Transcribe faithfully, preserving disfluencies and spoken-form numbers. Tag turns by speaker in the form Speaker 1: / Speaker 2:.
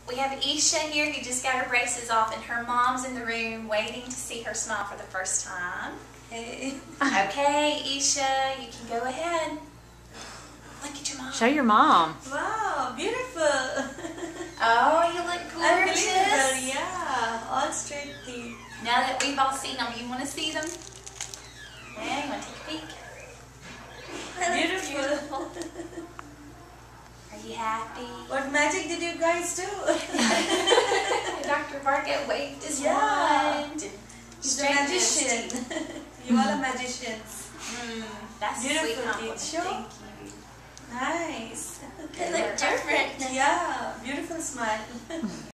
Speaker 1: We have Esha here who just got her braces off, and her mom's in the room waiting to see her smile for the first time.
Speaker 2: Hey.
Speaker 1: Okay, Esha, you can go ahead. Look at your mom.
Speaker 3: Show your mom.
Speaker 2: Wow, beautiful.
Speaker 1: Oh, you look gorgeous.
Speaker 2: Unbelievable, yeah. All straight teeth.
Speaker 1: Now that we've all seen them, you want to see them? Yeah, you want to take a peek?
Speaker 2: Beautiful.
Speaker 1: Beautiful. Are you happy?
Speaker 2: What magic did you guys do?
Speaker 1: Doctor Varga waved his
Speaker 2: Yeah.
Speaker 1: wand. and
Speaker 2: He's a
Speaker 1: straightened his
Speaker 2: magician.
Speaker 1: teeth.
Speaker 2: You all are magicians.
Speaker 1: Mm, that's a
Speaker 2: Beautiful
Speaker 1: sweet
Speaker 2: teeth.
Speaker 1: compliment.
Speaker 2: Sure.
Speaker 1: Thank you.
Speaker 2: Nice.
Speaker 1: They look different.
Speaker 2: Yeah, beautiful smile.